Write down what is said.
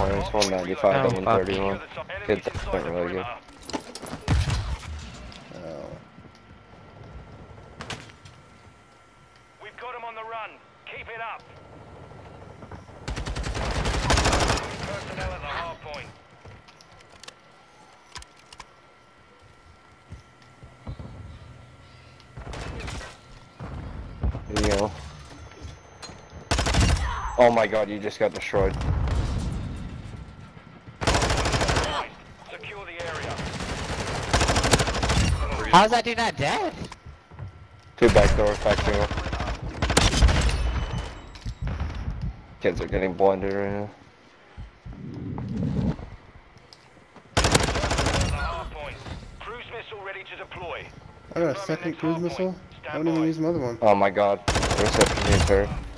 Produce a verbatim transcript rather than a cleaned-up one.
minus one ninety-five Oh, and fuck. one thirty-one. Kids aren't really good. Oh. We've got them on the run. Keep it up. Personnel at the hard point. You know. Oh my god, you just got destroyed. Secure the area. How's that dude not dead? Two back door, back door. Kids are getting blinded right now. Cruise missile ready to deploy. I got a second cruise missile. I haven't even used my other one. Oh my god. Reception is hurt.